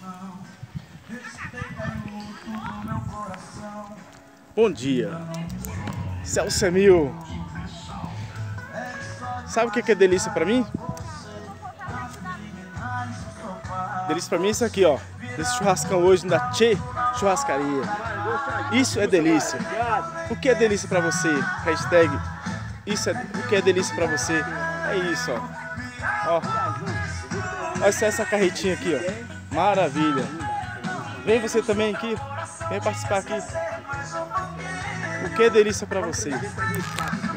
Bom dia, Celso Emil. Sabe o que é delícia pra mim? Delícia pra mim é isso aqui, ó. Esse churrascão hoje da Tchê Churrascaria. Isso é delícia. O que é delícia pra você? Hashtag isso é o que é delícia pra você. É isso, ó. Olha só essa carretinha aqui, ó. Maravilha. Vem você também aqui. Vem participar aqui. O que é delícia pra você?